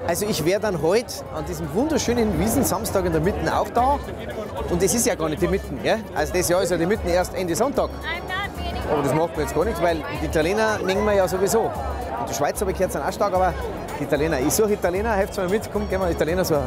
Also ich wäre dann heute an diesem wunderschönen Wiesensamstag in der Mitte auch da. Und das ist ja gar nicht die Mitten, gell? Also das Jahr ist ja die Mitten erst Ende Sonntag. Aber das macht mir jetzt gar nichts, weil die Italiener mengen wir ja sowieso. Und die Schweizer habe ich gehört, sind auch stark, aber die Italiener. Ich suche Italiener, helft mir mit, komm, gehen wir Italiener suchen.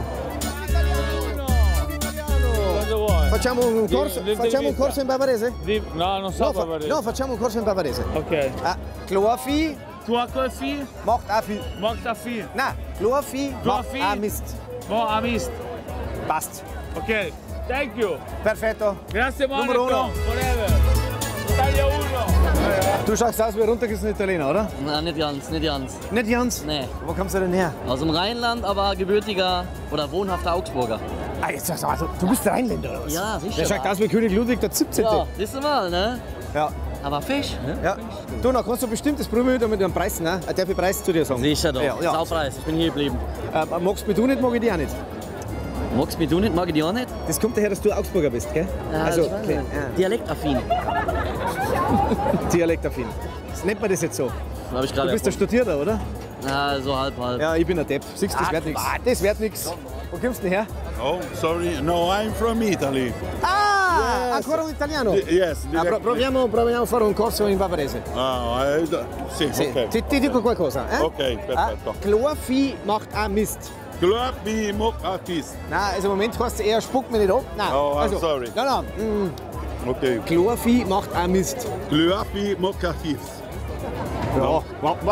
Facciamo un corso in bavarese? No, non so bavarese. No, facciamo un corso in bavarese. Ok. Cloafi Cloafi macht Afi. macht Afi. Na, Cloafi macht Mist. Bon, Amist. Passt. Ok, thank you. Perfetto. Grazie Numero Monaco. uno. Forever. Italia 1. Du schaust aus wie ein runtergerissener Italiener, oder? Na, nicht ganz, nicht ganz. Nicht ganz? Nee. Wo kommst du denn her? Aus dem Rheinland, aber gebürtiger oder wohnhafter Augsburger. Ah, jetzt sagst du, also, du bist Rheinländer oder was? Ja, sicher. Der schaut aus wie König Ludwig der 17. Ja, siehst du mal, ne? Ja. Aber Fisch, ne? Ja. Du, noch kannst du bestimmt das Brümmel mit einem Preis, ne? Darf ich Preis zu dir sagen? Sicher doch. Ja, ja. Saupreis, ich bin hier geblieben. Magst du mich du nicht, mag ich dich auch nicht. Magst du mich du nicht, mag ich dich auch nicht? Das kommt daher, dass du Augsburger bist, gell? Ja, Also, ich weiß nicht. Dialektaffin. Dialektaffin. Das nennt man das jetzt so. Habe ich Du gerade bist ein Studierter, oder? Ja, so halb. Ja, ich bin ein Depp. Siehst du, das wird nichts. Das wird nichts. Wo kommst du denn her? Oh, sorry. No, I'm from Italy. Ah, ancora un italiano? Yes. Proviamo a fare un corso in bavarese. Sì, Sì, ok. ti dico qualcosa. Ok, perfetto. Cloafi macht auch Mist. Cloafi Mokafis. Nein, also im Moment heißt es eher, spuck mich nicht ab. Nein, Oh, I'm also, sorry. Nein. Ok. Cloafi macht auch Mist. Cloafi Mokafis. Ja.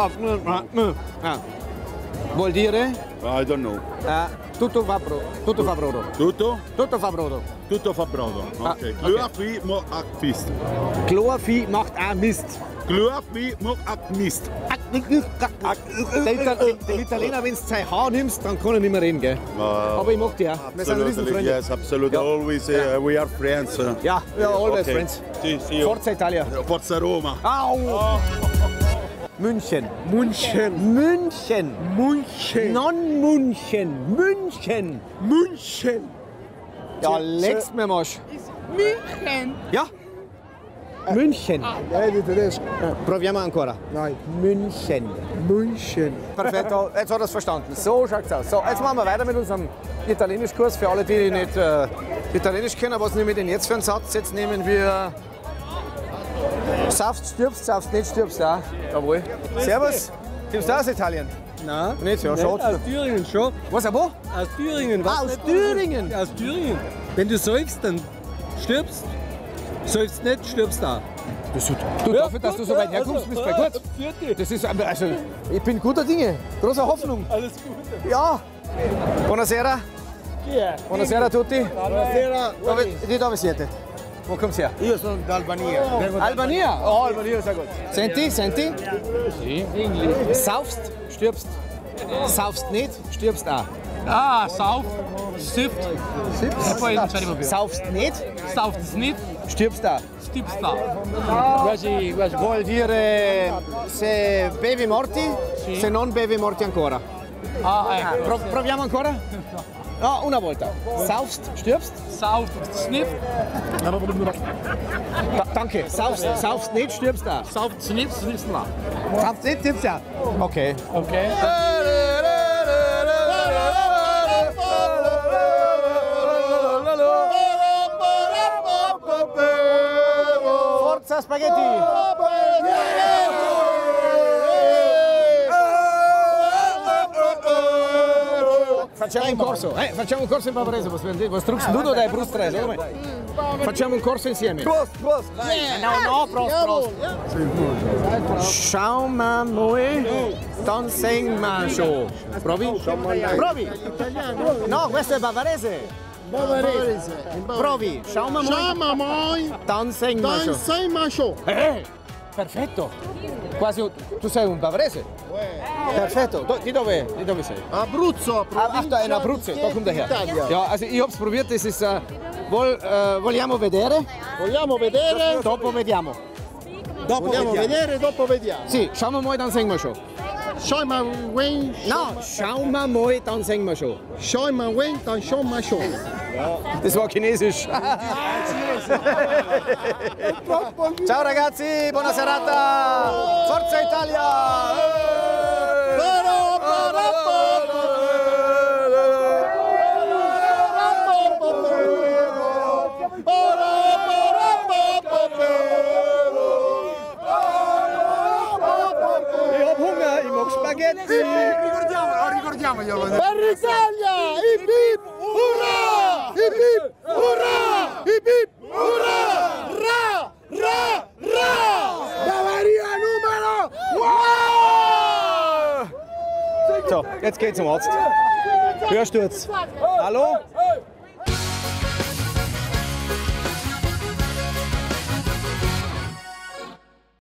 Vuol dire I don't know. tutto fa brodo. Tutto? Tutto fa brodo. Tutto fa brodo. Ok. okay. Cloafi Mokafis. Cloafi macht auch Mist. Cloafi Mokafis. Der Italiener, wenn du sein Haar nimmst, dann kann er nicht mehr reden, gell? Aber ich mag dich auch. Wir sind Riesenfreunde. Yes, absolutely. Ja. Always, we are friends. Ja, always Okay. friends. Sì, sì. Forza Italia. Forza Roma. Au! München. München. München. München. Non München. München. München. Ja, leckst mir Marsch. München. Ja. München. Vedi tedesco? Proviamo ancora. Dai. München. München. Perfetto, jetzt hat er es verstanden. So schaut's aus. So, jetzt machen wir weiter mit unserem Italienischkurs. Für alle, die nicht Italienisch kennen, was nehmen wir denn jetzt für einen Satz? Jetzt nehmen wir Saft, stirbst, saft nicht, stirbst auch. Jawohl. Servus. Kommst du aus Italien? Nein. Nicht? Ja, schade. Aus Thüringen schon. Was, wo? Aus Thüringen. Was Aus nicht? Thüringen? Aus Thüringen. Wenn du säufst, dann stirbst. Säufst nicht, stirbst da. Du, dafür, dass du so weit herkommst, bist du bei gut. Das ist, also, ich bin guter Dinge. Großer Hoffnung. Alles Gute. Ja. Buonasera. Buonasera a tutti. Buonasera. Di dove siete? Wo kommst du her? Io sono d'Albania. Albania? Oh, Albania, sehr gut. Senti, senti. Saufst, stirbst. Saufst nicht, stirbst auch. Ah, sauf, stift. Saufst nicht, Sauf nicht, stirbst auch. stirbst da. Vuol dire se bevi morti, se non bevi morti ancora. Ah, ecco. Proviamo ancora? No, una volta. Saufst, stirbst. Sauf, sniff. Danke. Saufst nicht, stirbst auch. Sauf, sniff, sniffst da. Saufst nicht, stirbst auch. Okay. Okay. Forza Spaghetti! Facciamo un corso in bavarese, was drückst du da deine Brust rein? Schau mal. Facciamo un corso insieme. Prost, Prost! No, Prost. Schau mal moi, dann sing mal schon. Provi? Provi! No, questo è bavarese. Bavarese. Provi, schau mal moi, Chiama moi. dann sing mal Dan schon. sei ma show. Perfetto! Quasi tu sei un bavarese? Perfetto! Di dove sei? Abruzzo. Ach, da in Abruzzo, da kommt er her. Italia. Ja, also ich hab's probiert, das ist vogliamo vedere? Vogliamo vedere? Dopo vediamo. Vogliamo vedere, dopo vediamo. Sì, schauen wir mal, dann singen wir schon. Schau mal wen. No, schauen wir mal, dann singen wir schon. Schau mal wen, dann schau mal show. Das war Chinesisch. Ciao ragazzi, buona serata. Forza Italia! jetzt. Ricordiamoglielo. Per l'Italia! Hip hip! Urrà! Hip hip! Urrà! Hip hip! Urrà! Ra! Ra! Ra! Bavaria Numero! So, jetzt geht's zum Arzt. Hörsturz. Hallo?